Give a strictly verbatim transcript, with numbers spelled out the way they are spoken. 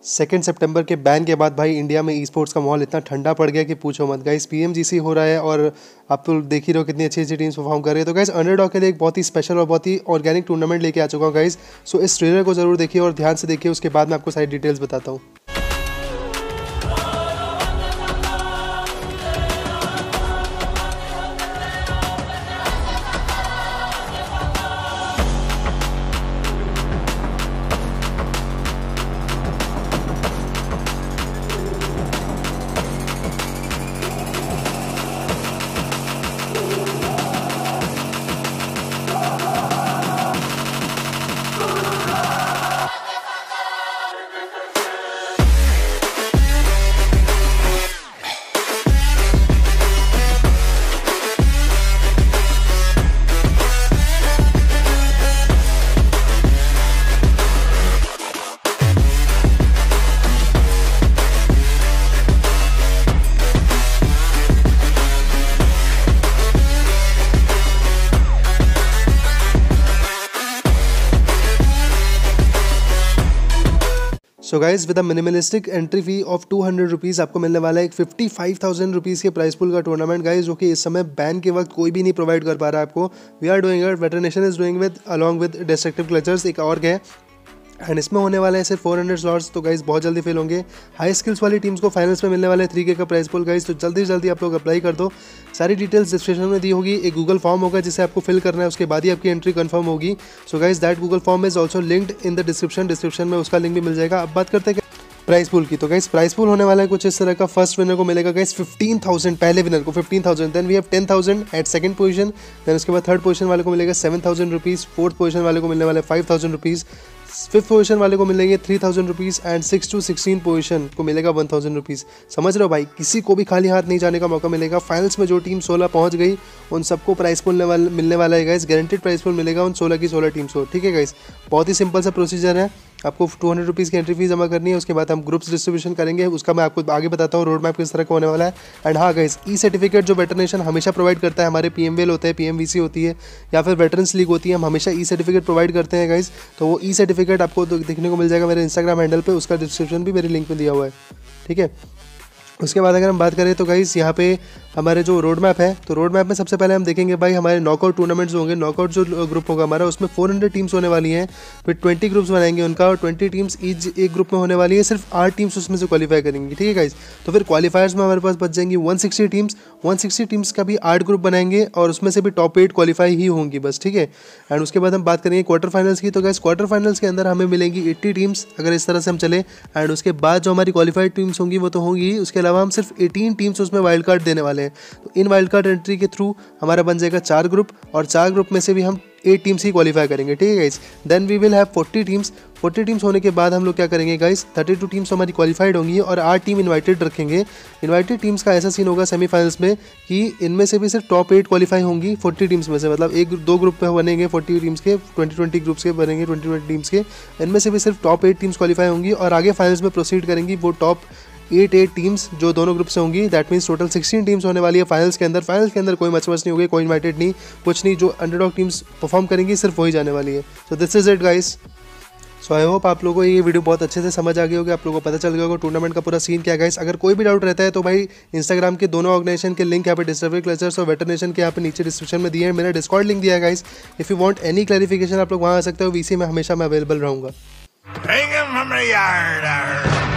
Second सितंबर के ban के बाद भाई इंडिया में ई स्पोर्ट्स का माहौल इतना ठंडा पड़ गया कि पूछो मत गाइस। पीएमजीसी हो रहा है और आप तो देख ही रहो कितनी अच्छी अच्छी टीम्स परफॉर्म कर रही है। तो गाइस अंडरडॉग के लिए एक बहुत ही स्पेशल और बहुत ही ऑर्गेनिक टूर्नामेंट लेके आ चुका हूँ गाइस। सो इस ट्रेलर को जरूर देखिए और ध्यान से देखिए, उसके बाद मैं आपको सारी डिटेल्स बताता हूँ। So guys with a minimalistic entry fee of two hundred rupees आपको मिलने वाला है एक फिफ्टी फाइव थाउजेंड रुपीज़ के प्राइस पूल का टूर्नामेंट गाइज, जो कि इस समय बैन के वक्त कोई भी नहीं प्रोवाइड कर पा रहा है आपको। We are doing it, waiter nation is doing with along with destructive clutchers, एक और है एंड इसमें होने वाले हैं सिर्फ फोर हंड्रेड स्लॉट्स। तो गाइज बहुत जल्दी फिल होंगे। हाई स्किल्स वाली टीम्स को फाइनल्स में मिलने वाले थ्री के का प्राइस पूल गाइज, तो जल्दी जल्दी आप लोग अप्लाई कर दो। सारी डिटेल्स डिस्क्रिप्शन में दी होगी। एक गूगल फॉर्म होगा जिसे आपको फिल करना है, उसके बाद ही आपकी एंट्री कंफर्म होगी। So guys that Google form is also linked in the description description में उसका लिंक भी मिल जाएगा। अब बात करते हैं प्राइस पूल की। तो गाइस प्राइस पूल होने वाला है कुछ इस तरह का। फर्स्ट विनर को मिलेगा गाइस फिफ्टीन थाउजेंड, पहले विनर को fifteen thousand, then we have ten thousand at second position, then उसके बाद थर्ड पोजीशन वाले को मिलेगा seven thousand rupees, fourth position वाले को मिलने वाले five thousand rupees, fifth position वाले को मिलेंगे three thousand rupees and six to sixteen position को मिलेगा वन थाउजेंड रुपीज़। समझ रहे हो भाई, किसी को भी खाली हाथ नहीं जाने का मौका मिलेगा। फाइनल्स में जो टीम सोलह पहुंच गई उन सबको प्राइस पूल मिलने वाला है गाइस। गारंटेड प्राइस पूल मिलेगा उन सोलह की सोलह टीम्स को, ठीक है गाइस। बहुत ही सिंपल सा प्रोसीजर है। आपको टू हंड्रेड रुपीज़ की एंट्री फीस जमा करनी है, उसके बाद हम ग्रुप्स डिस्ट्रीब्यूशन करेंगे, उसका मैं आपको आगे बताता हूँ रोड मैप किस तरह का होने वाला है। एंड हाँ गाइस, ई सर्टिफिकेट जो वेटर नेशन हमेशा प्रोवाइड करता है, हमारे पीएमवेल होते हैं, पीएमवीसी होती है या फिर वेटरन्स लीग होती है, हम हमेशा ई सर्टिफिकेट प्रोवाइड करते हैं गाइस। तो वो ई सर्टिफिकेट आपको तो देखने को मिल जाएगा मेरे इंस्टाग्राम हैंडल पे, उसका डिस्क्रिप्शन भी मेरे लिंक में दिया हुआ है, ठीक है। उसके बाद अगर हम बात करें तो गाइस यहाँ पे हमारे जो रोड मैप है, तो रोड मैप में सबसे पहले हम देखेंगे भाई हमारे नॉकआउट टूर्नामेंट्स होंगे। नॉकआउट जो ग्रुप होगा हमारा उसमें फोर हंड्रेड टीम्स होने वाली हैं, फिर ट्वेंटी ग्रुप्स बनाएंगे उनका और ट्वेंटी टीम्स ईच एक ग्रुप में होने वाली है। सिर्फ आठ टीम्स उसमें से क्वालिफाई करेंगी, ठीक है गाइस। तो फिर क्वालिफायर्स में हमारे पास बच जाएंगी one sixty teams. One sixty teams का भी आठ ग्रुप बनाएंगे और उसमें से भी टॉप एट क्वालिफाई ही होंगी बस, ठीक है। एंड उसके बाद हम बात करेंगे क्वार्टर फाइनल्स की। तो गाइस क्वार्टर फाइनल्स के अंदर हमें मिलेंगी एट्टी टीम्स अगर इस तरह से हम चले। एंड उसके बाद जो हमारी क्वालिफाइड टीम्स होंगी वो तो होंगी, उसके अलावा हम सिर्फ एटीन टीम्स उसमें वाइल्ड कार्ड देने वाले हैं। तो इन वाइल्ड कार्ड एंट्री के थ्रू हमारा बन जाएगा चार ग्रुप और चार ग्रुप में से भी हम एट टीम्स ही क्वालिफाई करेंगे, ठीक है guys. Then we will have forty teams. Forty teams होने के बाद हम लोग क्या करेंगे गाइस, थर्टी टू टीम्स हमारी क्वालिफाइड होंगी और आठ टीम इनवाइटेड रखेंगे। इनवाइटेड टीम्स का ऐसा सीन होगा सेमीफाइनल्स में कि इनमें से भी सिर्फ टॉप एट क्वालिफाई होंगी फोर्टी टीम्स में से, मतलब एक दो ग्रुप पे बनेंगे फोर्टी टीम्स के, ट्वेंटी ट्वेंटी ग्रुप्स के बनेंगे ट्वेंटी ट्वेंटी टीम्स के। इनमें से भी सिर्फ टॉप एट टीम्स क्वालिफाई होंगी और आगे फाइनल्स में प्रोसीड करेंगी वो टॉप एट एट टीम्स जो दोनों ग्रुप से होंगी। That means total sixteen teams होने वाली है फाइनल्स के अंदर। फाइनल्स के अंदर कोई मच मच नहीं होगी, कोई इन्वाइटेड नहीं, कुछ नहीं। जो अंडरडॉग टीम्स परफॉर्म करेंगी सिर्फ वही जाने वाली है। So this is it guys. So I hope आप लोगों को ये वीडियो बहुत अच्छे से समझ आ गई होगी, आप लोगों को पता चल गया होगा टूर्नामेंट का पूरा सीन क्या है गाइस। अगर कोई भी डाउट रहता है तो भाई इंस्टाग्राम के दोनों ऑर्गेनाइजेशन के लिंक यहाँ पे डिस्ट्रक्टिव क्लचर्स और वेटर नेशन के यहाँ पे नीचे डिस्क्रिप्शन में दिए हैं। मेरा डिस्कॉर्ड लिंक दिया है guys. If you want any clarification आप लोग वहाँ आ सकते हो। वीसी में हमेशा मैं अवेलेबल रहूँगा।